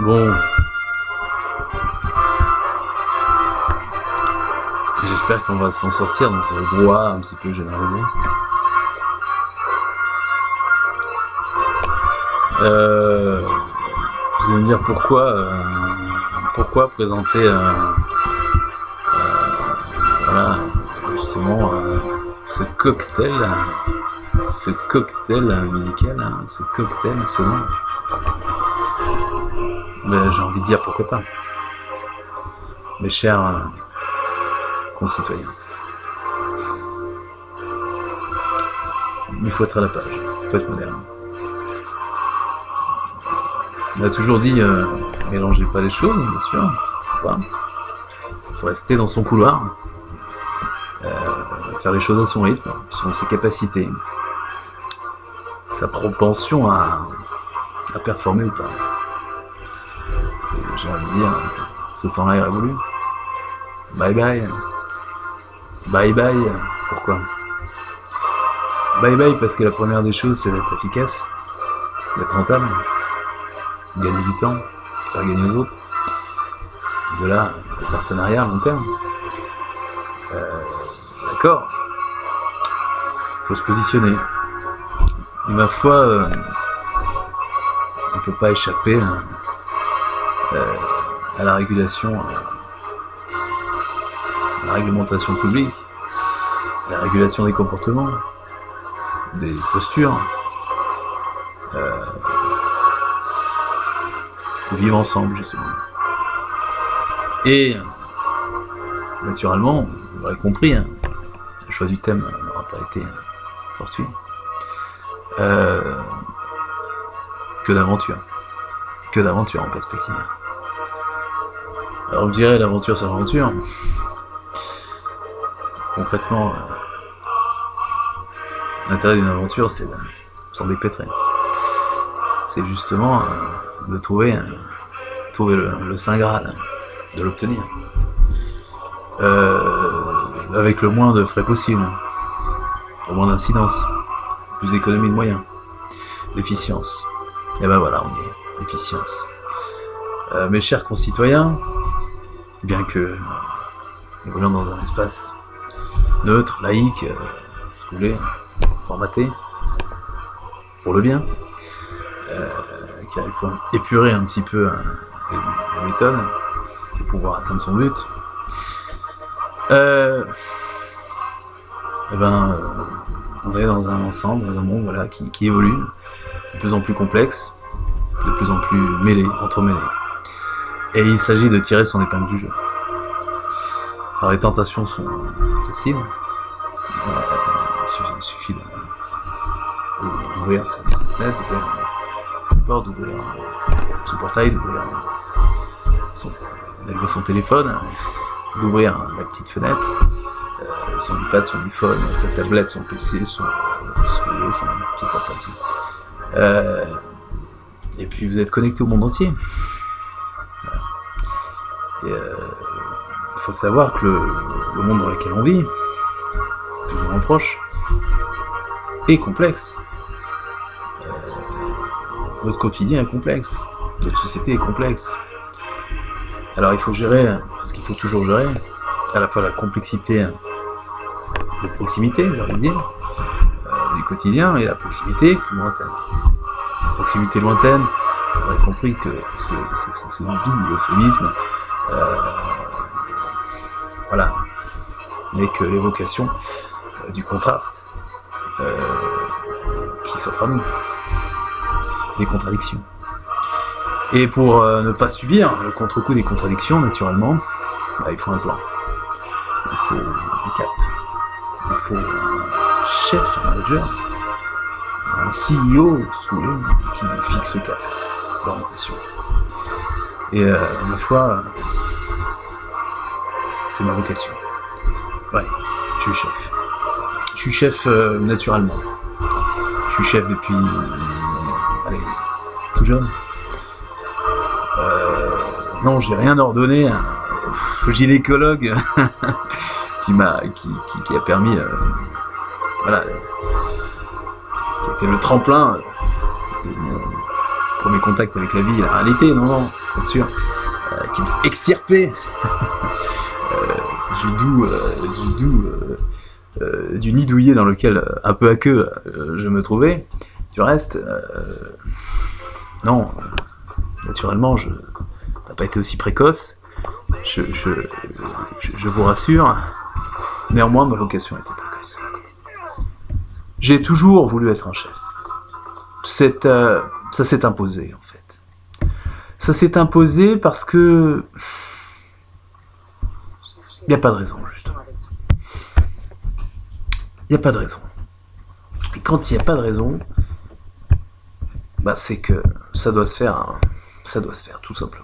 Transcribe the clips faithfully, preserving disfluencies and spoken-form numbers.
bon. J'espère qu'on va s'en sortir dans ce brouhaha un petit peu généralisé. Euh, vous allez me dire pourquoi, euh, pourquoi présenter euh, euh, voilà, justement euh, ce cocktail, ce cocktail musical, hein, ce cocktail sonore. Ben, j'ai envie de dire pourquoi pas. Mes chers euh, concitoyens, il faut être à la page, il faut être moderne. On a toujours dit, euh, mélangez pas les choses, bien sûr, faut pas. Il faut rester dans son couloir, euh, faire les choses à son rythme, selon ses capacités, sa propension à, à performer ou pas. Et j'ai envie de dire, ce temps-là est révolu. Bye bye. Bye bye. Pourquoi? Bye bye parce que la première des choses, c'est d'être efficace, d'être rentable, gagner du temps, faire gagner aux autres. De là, le partenariat à long terme. Euh, D'accord. Il faut se positionner. Et ma foi, euh, on ne peut pas échapper euh, à la régulation, euh, à la réglementation publique, à la régulation des comportements, des postures. Euh, vivre ensemble, justement. Et, naturellement, vous l'aurez compris, hein, le choix du thème n'aura pas été fortuit. Euh, que d'aventure. Que d'aventure en perspective. Alors, je dirais l'aventure sur l'aventure. Concrètement, euh, l'intérêt d'une aventure, c'est de s'en dépêtrer. C'est justement euh, de trouver, euh, trouver le, le Saint Graal, de l'obtenir. Euh, avec le moins de frais possible, le moins d'incidence, plus d'économie de moyens, l'efficience. Et ben voilà, on y est, l'efficience. Euh, mes chers concitoyens, bien que nous voyons dans un espace neutre, laïque, euh, ce que vous voulez, formaté, pour le bien, euh, car il faut épurer un petit peu euh, les, les méthodes pour pouvoir atteindre son but. Euh, et ben, euh, on est dans un ensemble, dans un monde voilà, qui, qui évolue, de plus en plus complexe, de plus en plus mêlé, entremêlé. Et il s'agit de tirer son épingle du jeu. Alors les tentations sont faciles, euh, il suffit d'ouvrir sa fenêtre, d'ouvrir sa porte, d'ouvrir son portail, d'ouvrir son, d'allumer son téléphone, d'ouvrir la petite fenêtre, euh, son iPad, son iPhone, sa tablette, son P C, son, euh, tout ce que vous voulez, son, son portable. Euh, et puis vous êtes connecté au monde entier. Voilà. Et euh, il faut savoir que le, le monde dans lequel on vit, plus ou moins proche, est complexe. Euh, notre quotidien est complexe. Notre société est complexe. Alors il faut gérer, parce qu'il faut toujours gérer, à la fois la complexité de proximité, j'ai envie de dire, euh, du quotidien, et la proximité plus lointaine. La proximité lointaine, vous aurez compris que c'est un double euphémisme. Euh, voilà, n'est que l'évocation euh, du contraste euh, qui s'offre à nous, des contradictions. Et pour euh, ne pas subir le contre-coup des contradictions, naturellement, bah, il faut un plan, il faut un cap, il faut un chef, un manager, un C E O, tout ce que vous voulez, qui fixe le cap, l'orientation. Et euh, ma foi, c'est ma vocation. Ouais, je suis chef. Je suis chef euh, naturellement. Je suis chef depuis, euh, allez, tout jeune. Euh, non, j'ai rien ordonné à un gynécologue qui m'a, qui, qui, qui a permis, euh, voilà, qui était le tremplin de mon, premier contact avec la vie et la réalité, non, non, bien sûr, euh, qu'il est extirpé euh, du doux, euh, du, doux euh, euh, du nid douillet dans lequel, euh, un peu à queue, euh, je me trouvais. Du reste, euh, non, naturellement, je n'a pas été aussi précoce, je, je, je, je vous rassure, néanmoins, ma vocation a été précoce. J'ai toujours voulu être un chef. C'est, euh, ça s'est imposé, en fait. Ça s'est imposé parce que... il n'y a pas de raison, justement. Il n'y a pas de raison. Et quand il n'y a pas de raison, bah c'est que ça doit se faire, hein. Ça doit se faire, tout simplement.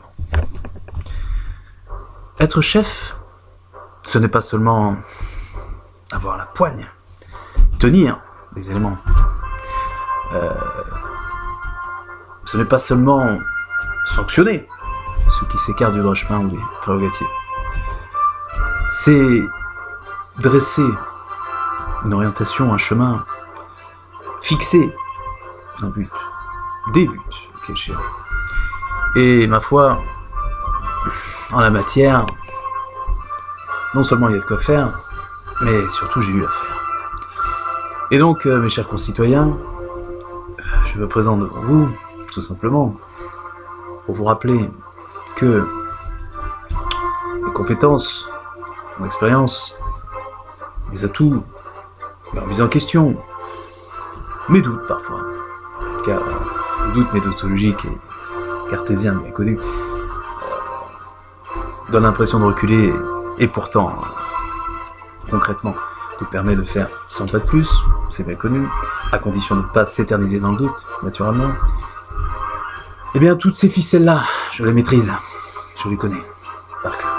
Être chef, ce n'est pas seulement avoir la poigne, tenir les éléments. Euh, ce n'est pas seulement sanctionner ceux qui s'écartent du droit chemin ou des prérogatives. C'est dresser une orientation, un chemin, fixer un but, des buts, ok, cher. Et ma foi, en la matière, non seulement il y a de quoi faire, mais surtout j'ai eu à faire. Et donc, euh, mes chers concitoyens, je me présente devant vous, tout simplement, pour vous rappeler que mes compétences, mon expérience, mes atouts, ma remise en question, mes doutes parfois, car les doutes méthodologiques et cartésiens bien connus donnent l'impression de reculer et pourtant, concrètement, nous permet de faire cent pas de plus, c'est bien connu, à condition de ne pas s'éterniser dans le doute, naturellement. Eh bien, toutes ces ficelles-là, je les maîtrise, je les connais, par cœur.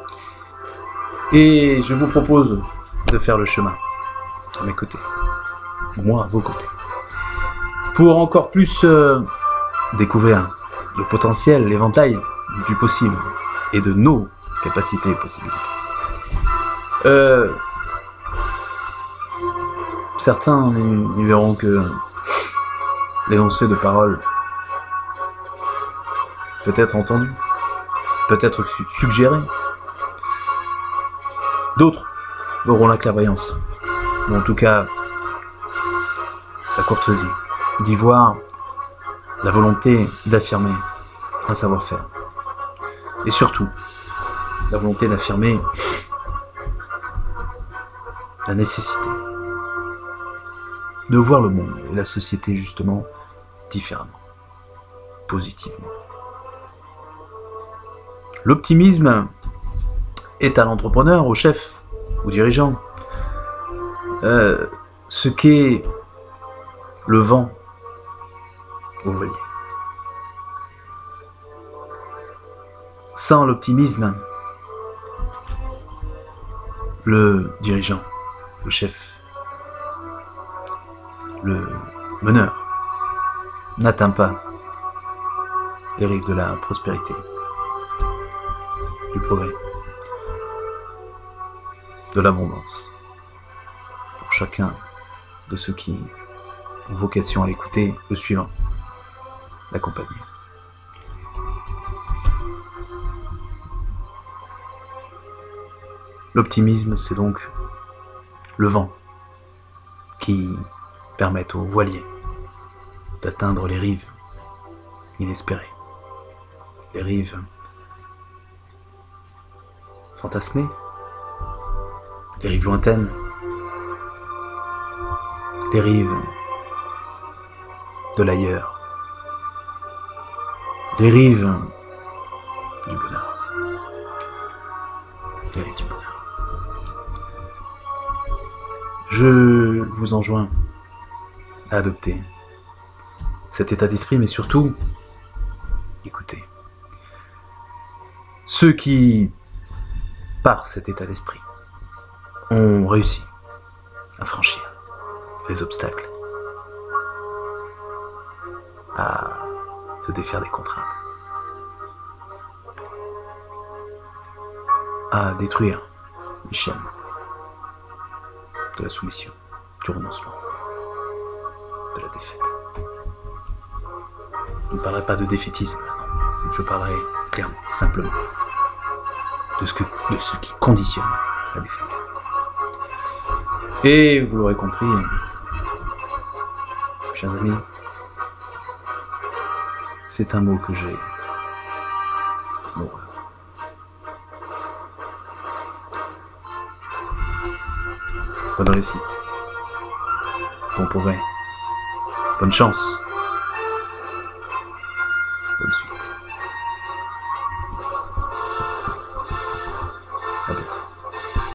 Et je vous propose de faire le chemin, à mes côtés, moi à vos côtés, pour encore plus euh, découvrir le potentiel, l'éventail du possible, et de nos capacités et possibilités. Euh, certains n'y verront que l'énoncé de paroles peut-être entendu, peut-être suggéré. D'autres auront la clairvoyance, ou en tout cas la courtoisie, d'y voir la volonté d'affirmer un savoir-faire. Et surtout, la volonté d'affirmer la nécessité de voir le monde et la société justement différemment, positivement. L'optimisme est à l'entrepreneur, au chef, au dirigeant, euh, ce qu'est le vent au voilier. Sans l'optimisme, le dirigeant, le chef, le meneur n'atteint pas les rives de la prospérité, du progrès, de l'abondance. Pour chacun de ceux qui ont vocation à l'écouter, le suivant, l'accompagner. L'optimisme, c'est donc le vent qui permet aux voiliers d'atteindre les rives inespérées, les rives fantasmées, les rives lointaines, les rives de l'ailleurs, les rives du bonheur, les rives du bonheur. Je vous enjoins à adopter cet état d'esprit, mais surtout, écoutez, ceux qui, par cet état d'esprit, ont réussi à franchir les obstacles, à se défaire des contraintes, à détruire les chaînes de la soumission, du renoncement, de la défaite. Je ne parlerai pas de défaitisme, non. Je parlerai clairement, simplement, de ce, que, de ce qui conditionne la défaite. Et vous l'aurez compris, chers amis, c'est un mot que j'ai horreur. Bonne réussite. Bon progrès. Bonne chance.